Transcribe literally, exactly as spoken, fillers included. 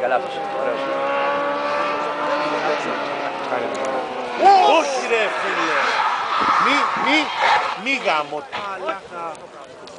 Βγήκα λάθος. Ωραίος. Όχι ρε φίλε. Μη, μη, μη γάμο.